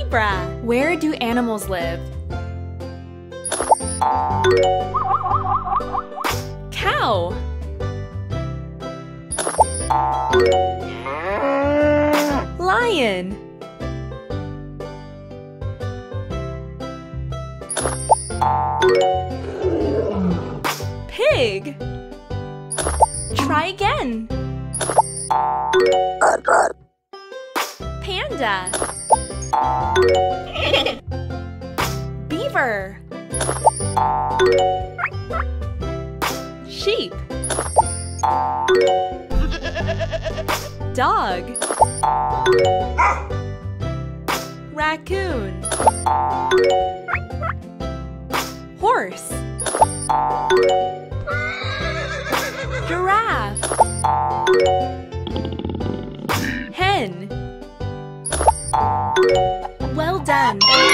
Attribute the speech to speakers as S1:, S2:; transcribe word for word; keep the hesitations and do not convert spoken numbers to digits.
S1: Zebra. Where do animals live? Cow. Lion. Pig. Try again. Panda. Beaver. Sheep. Dog. Raccoon. Horse. Giraffe. Hen. Well done!